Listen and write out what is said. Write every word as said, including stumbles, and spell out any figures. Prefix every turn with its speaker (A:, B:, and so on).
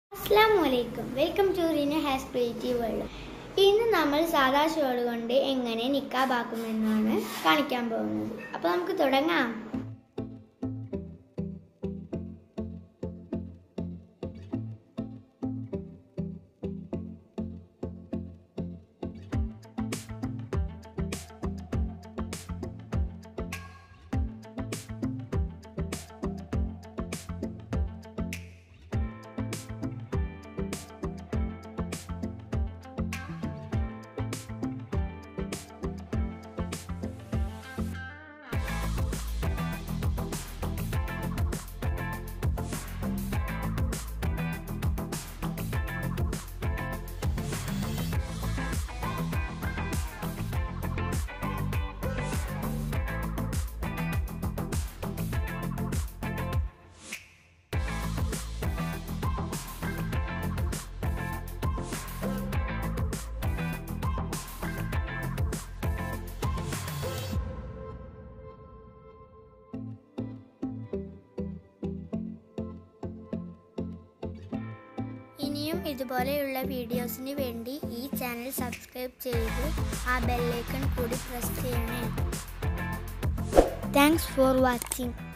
A: Assalamualaikum. Welcome to Rina Has Creative World. ഇന്ന് നമ്മൾ സാദാ ഷോൾ കൊണ്ട് എങ്ങനെ നിക്കാബ് ആക്കുമെന്നാണ് കാണിക്കാൻ പോകുന്നത്. അപ്പോൾ നമുക്ക് തുടങ്ങാം. ഇനിയും ഇതുപോലെയുള്ള വീഡിയോസിന് വേണ്ടി ഈ ചാനൽ സബ്സ്ക്രൈബ് ചെയ്ത് ആ ബെൽ ഐക്കൺ കൂടി പ്രസ് ചെയ്യണേ. Thanks for watching.